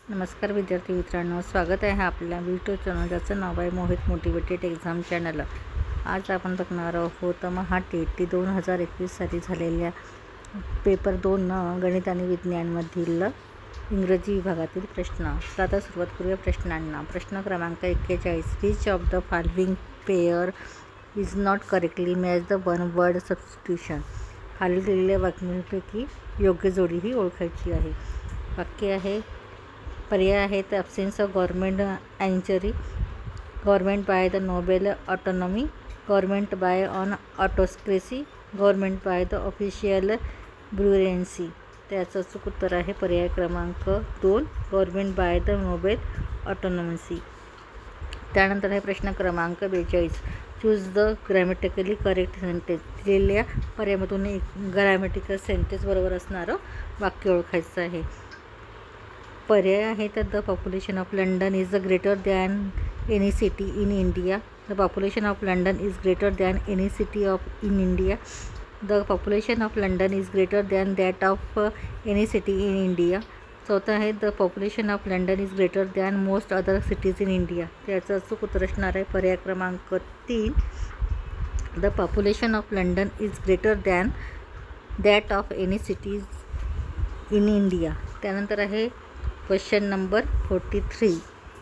नमस्कार विद्यार्थी मित्रांनो, स्वागत आहे आपल्या यूट्यूब चॅनल ज्याचं नाव आहे मोहित मोटिवेटेड एक्झाम चॅनल। आज आपण बघणार आहोत महाटेट 2021 साली झालेल्या पेपर 2 गणित आणि विज्ञानमधील इंग्रजी विभागातील प्रश्न। तर आता सुरुवात करूया प्रश्नांना। प्रश्न क्रमांक 41, which of the following pair is not correctly match the one word substitution. खाली दिलेल्या वाक्यांपैकी योग्य जोडी ही ओळखायची आहे। वाक्य आहे, पर्याय आहेत ॲब्सेन्स ऑफ गव्हर्नमेंट एंचरी, government by the noble autonomy, government by on autocracy, government by the official bureaucracy. त्याचं अचूक उत्तर आहे पर्याय क्रमांक 2, government by the noble autonomy. त्यानंतर आहे प्रश्न क्रमांक 42, choose the grammatically correct sentence. दिलेल्या पर्यायामधून एक ग्रॅमॅटिकल सेंटेन्स बरोबर असणारं वाक्य ओळखायचं आहे। पर्याय आहे तर the population of London is greater than any city in India, the population of London is greater than any city of in India, the population of London is greater than that of any city in India. चौथा आहे the population of London is greater than most other cities in India. त्याचं अचूक उत्तर असणार आहे पर्याय क्रमांक 3, the population of London is greater than that of any cities in India. त्यानंतर आहे question number 43,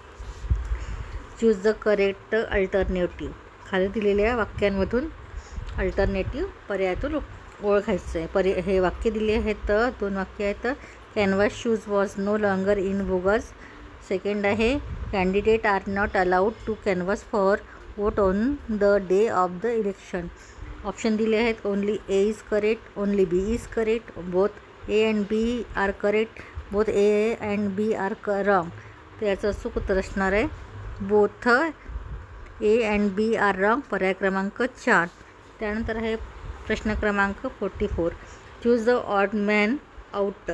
choose the correct alternative. खाली दिलेल्या वाक्यांमधून अल्टरनेटिव्ह पर्यायातून ओळखायचं आहे। हे वाक्य दिले आहेत, 2 वाक्य आहेत। Canvas shoes was no longer in bogus. Second आहे, candidate are not allowed to canvass for vote on the day of the election. Option दिले आहेत, only A is correct, only B is correct, both A and B are correct, both A and B are wrong. तर याचं अचूक उत्तर असणार आहे both A and B are wrong, पर्याय क्रमांक 4। त्यानंतर आहे प्रश्न क्रमांक 44, choose the odd man out.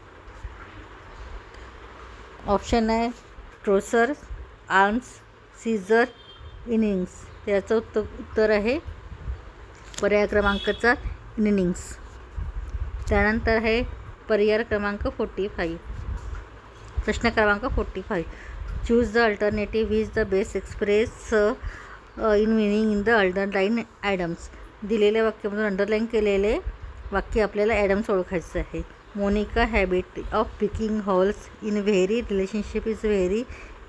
Option आहे ट्रोसर, आर्म्स, सीझर, इनिंग्स। त्याचं उत्तर आहे पर्याय क्रमांक 4, इनिंग्स। त्यानंतर आहे पर्याय क्रमांक 45, प्रश्न क्रमांक 45, choose the alternative which the best express in meaning in the underline idioms. दिलेल्या वाक्यामधून अंडरलाईन केलेले वाक्य आपल्याला ॲडम्स ओळखायचं आहे। Monica habit of picking holes in very relationship is very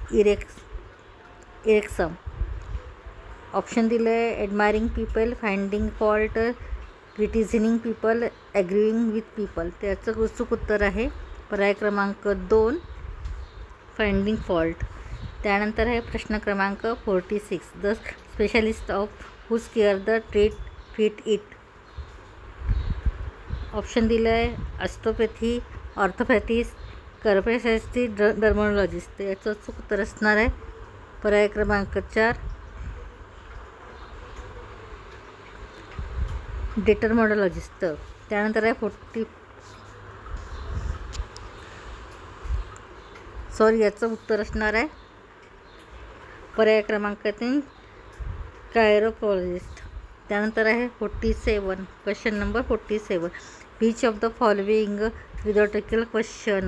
irksome. Option दिलं आहे admiring people, finding fault, criticising people, agreeing with people. त्याचं अचूक उत्तर आहे पर्याय क्रमांक 2, फाइंडिंग फॉल्ट। त्यानंतर आहे प्रश्न क्रमांक 46, the specialist of whose care the treat fit it. Option दिलं आहे ऑस्टिओपॅथी, ऑर्थोपॅथिस्ट, कर्पेसिस्ट, डर्मोलॉजिस्ट। याचं अचूक उत्तर असणार आहे पर्याय क्रमांक 4, डेटर्मोलॉजिस्ट। त्यानंतर आहे याचं उत्तर असणार आहे पर्याय क्रमांक 3, कायरोप्रॉक्टॉलॉजिस्ट। त्यानंतर आहे 47, question number 47, which of the following rhetorical question.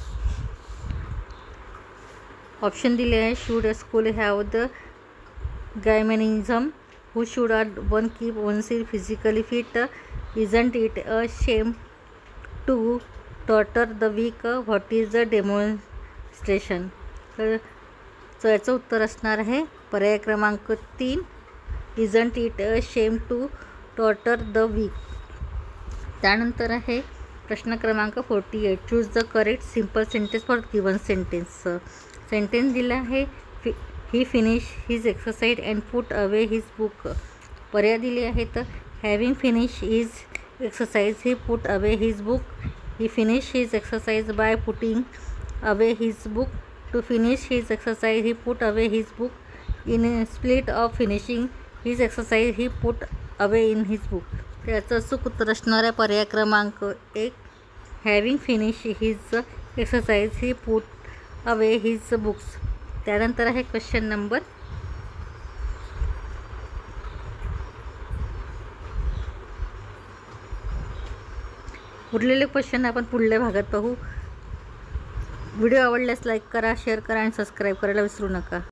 Option दिले आहे should a school have the gymnasium, who should one keep oneself physically fit, isn't it a shame to torture the weak, what is the demonstration। तर याचं उत्तर असणार आहे पर्याय क्रमांक 3, isn't it a shame to torture the weak। त्यानंतर आहे प्रश्न क्रमांक 48, choose the correct simple sentence for given sentence. Sentence दिला आहे he finish his exercise and put away his book. पर्याय दिले आहेत, having finish his exercise he put away his book, he finish his exercise by putting away his book, to finish his exercise he put away his book, in split of finishing his exercise he put away in his book. त्याचं अचूक उत्तर असणार आहे पर्याय क्रमांक 1, having finish his exercise he put away his books. त्यानंतर आहे question number उरलेले क्वेश्चन आपण पुढल्या भागात पाहू। व्हिडिओ आवडल्यास लाईक करा, शेअर करा आणि सबस्क्राईब करायला विसरू नका.